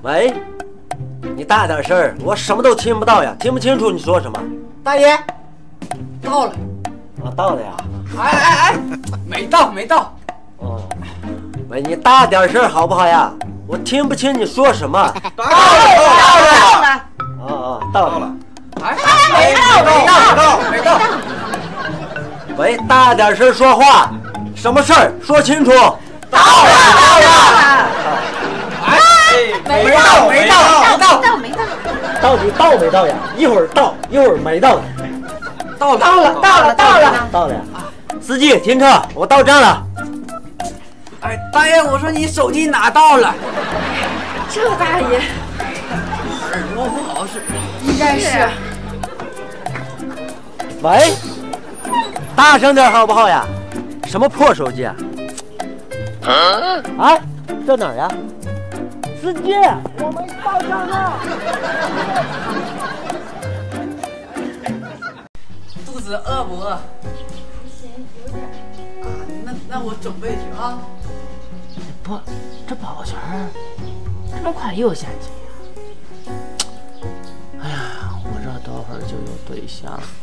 喂，你大点声，我什么都听不到呀，听不清楚你说什么。 大爷，到了。 啊，到了呀。 哎，没到。 哦，喂，你大点声好不好呀？我听不清你说什么。 到了。 到了。 哎，没到。 喂，大点声说话，什么事儿？说清楚。 到了。哎，没到。 到底到没到呀？一会儿到，一会儿没到。 到了呀！司机停车，我到站了。 哎，大爷，我说你手机哪到了？ 这大爷耳朵不好使， 应该是。 喂，大声点好不好呀？什么破手机啊？啊，在哪儿呀？司机，我们到站了。 肚子饿不饿？ 还行，有点。 啊，那我准备去啊。 不，这宝泉这么快又下机呀？哎呀，我这多会儿就有对象了。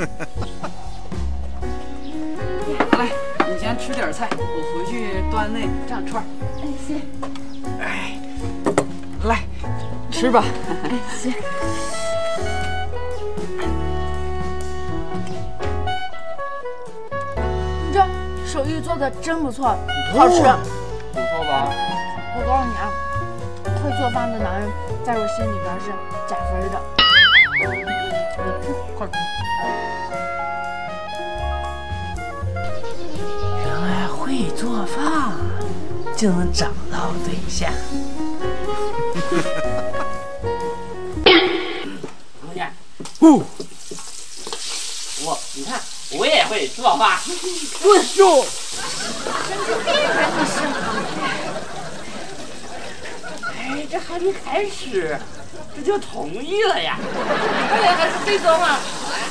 来，你先吃点菜，我回去端那炸串。 哎，行。 哎，来，吃吧。 哎，行。你这手艺做的真不错，好吃。 不错吧？ 我告诉你啊，会做饭的男人在我心里边是加分的。 快！ 原来会做饭就能找到对象。 龙姐，你看我也会做饭。 滚哟！ 神经病吧你是？ 哎，这还没开始，这就同意了呀？看来还是会做饭。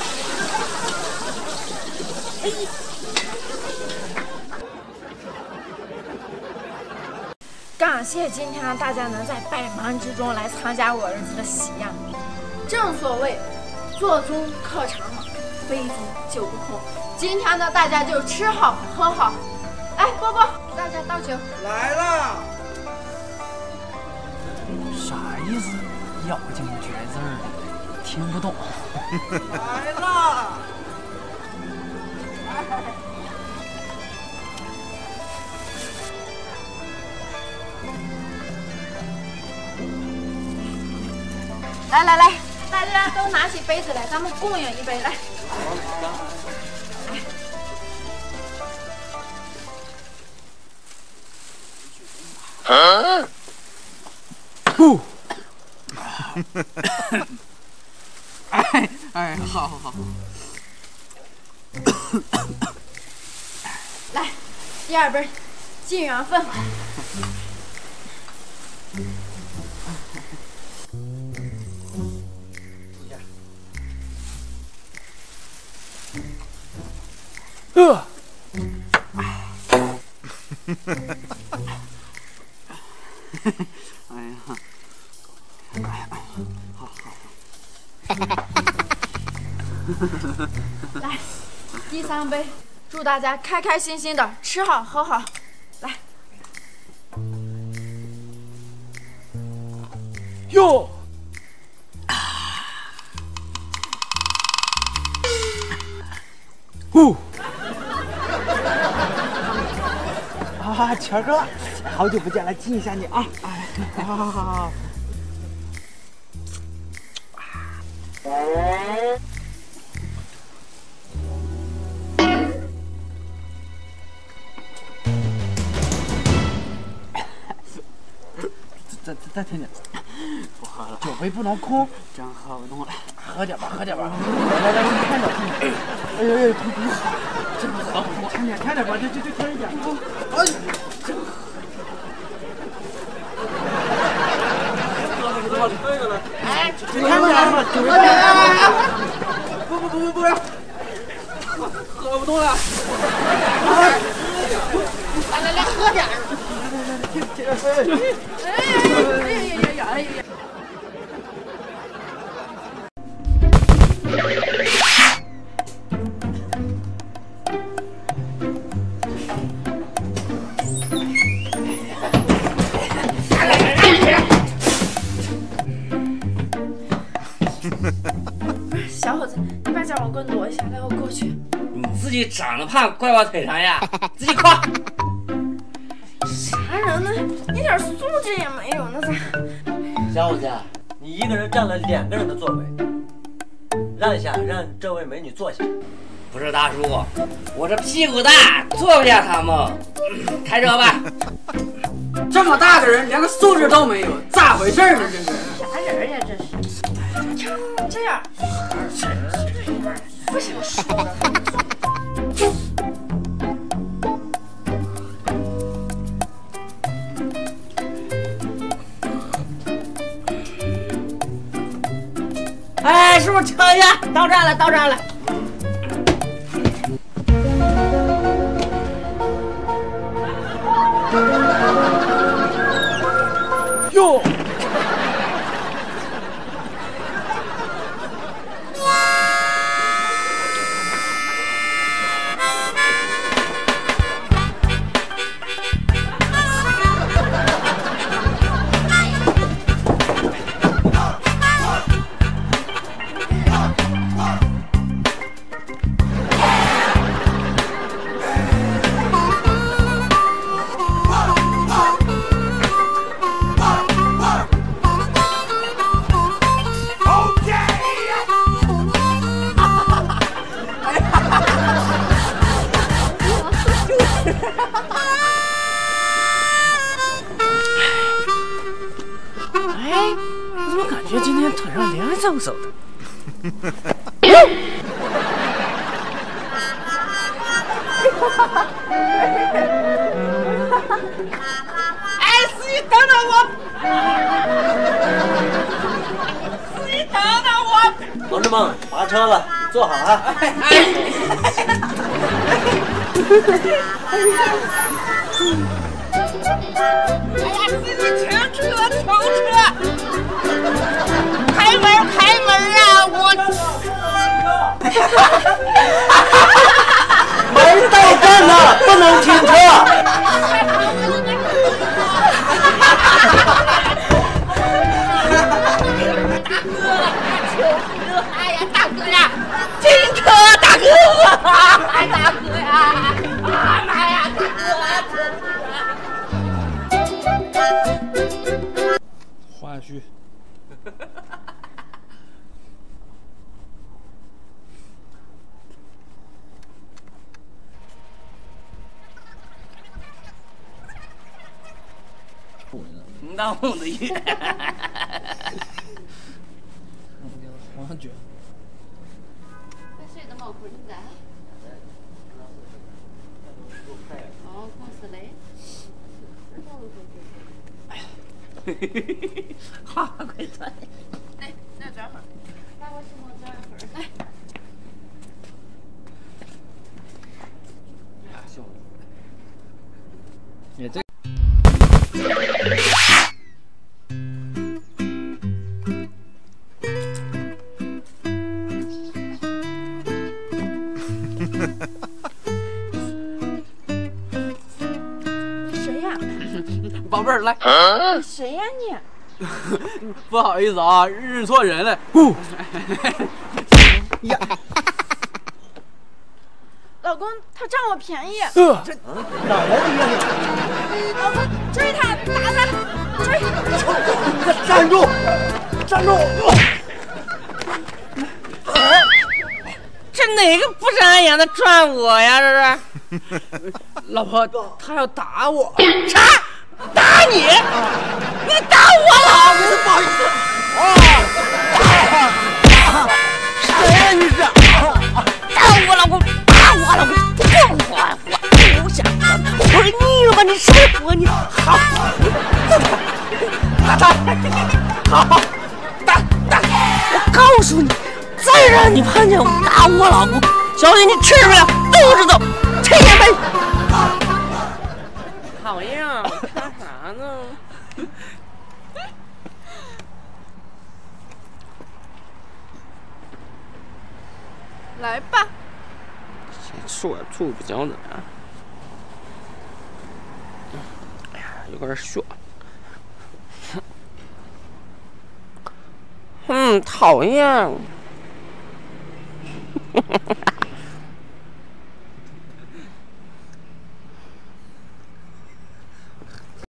哎。 感谢今天大家能在百忙之中来参加我儿子的喜宴。正所谓，坐足客常嘛，杯足酒不空。今天呢，大家就吃好喝好。哎，波波，给大家倒酒。 来了。 啥意思？咬进绝字儿了，听不懂。 来了。 来，大家都拿起杯子来，咱们共饮一杯来。 不。 哎，好。 来，第二杯，敬缘分。来，第三杯，祝大家开开心心的吃好喝好。来， 哟，权哥，好久不见，来亲一下你啊！哎，好。再听点，不喝了，酒杯不能空， 真喝不动了， 喝点吧。来，你看着。哎呦， 真喝不动， 添点吧，就添一点。 哎， 哎，添点吧，酒杯。 不，喝不动了。 来，喝点。 哎呀！小伙子，你把脚往棍挪一下，来我过去。 你自己长得胖，怪我腿长呀，自己跨。 啥人呢？一点素质也没有，那咋？ 小伙子，你一个人占了2个人的座位，让一下，让这位美女坐下。 不是大叔，我这屁股大，坐不下他们。开车吧。 这么大个人，连个素质都没有，咋回事呢？这是啥人呀？这是。这样。不想说了。 哎，师傅，chờ一下，到站了，到站了。 哟。 哎，我怎么感觉今天腿上凉飕飕的？ 哎，司机等等我！司机等等我！ 同志们，拔车了，坐好啊！ 哎呀，司机停车，停车！开门啊！我门带电的，不能停车。 哎呀，大哥呀，停车，大哥！哎，大哥呀！啊妈呀，大哥！ 花絮。 闹的远。 黄卷。 谁的毛裤你在？哦，公司嘞。 好，快转。 来，那转会儿。 把我什么转会儿？来。 也对。 谁呀？ 宝贝儿，来。 谁呀你？ 不好意思啊，认错人了。呀。 老公，他占我便宜。 哪来的便宜？ 老公，追他，打他，追！ 站住！站住！ 这哪个不长眼的转我呀？这是？ 老婆，他要打我。 啥？打你？你打我老公？ 不好意思。 谁呀你是？打我老公！打我老公！我不想打！我说你吧，你谁我你好，打他！好，打！我告诉你，再让你碰见我打我老公，小心你吃不了兜着走，听见没？ 看讨厌，看啥呢？ 来吧。 先说醋不讲的啊。哎呀，有点血。讨厌。